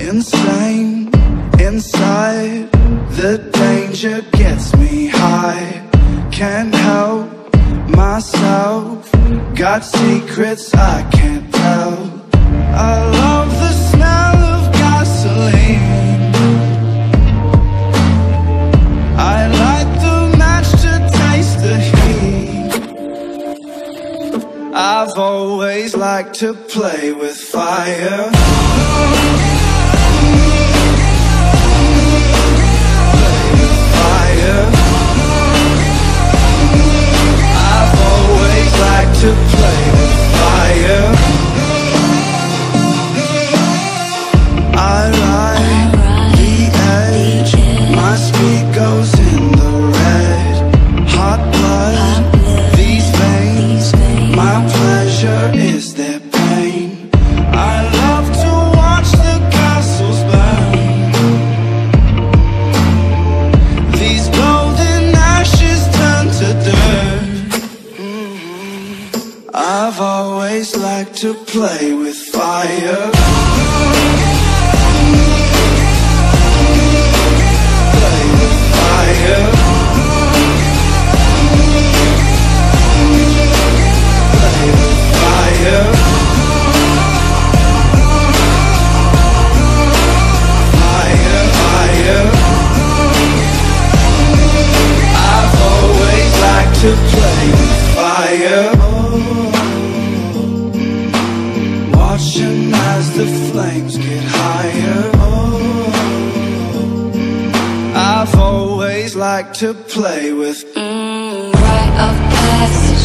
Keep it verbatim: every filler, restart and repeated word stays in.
insane inside. The danger gets me high. Can't help myself. Got secrets I can't tell. I love the smell of gasoline. I light the match to taste the heat. I've always liked to play with fire. I've always liked to play with fire. I ride the edge, my speed goes in the red. Hot blood, these veins, my pleasure is their pain. I love to watch the castles burn. These golden ashes turn to dirt. Mm-hmm. I've always liked to play with fire. Play with fire. Play with fire. Fire, fire. I've always liked to play with fire. Watching as the flames get higher. I've always liked to play with mm, rite of passage.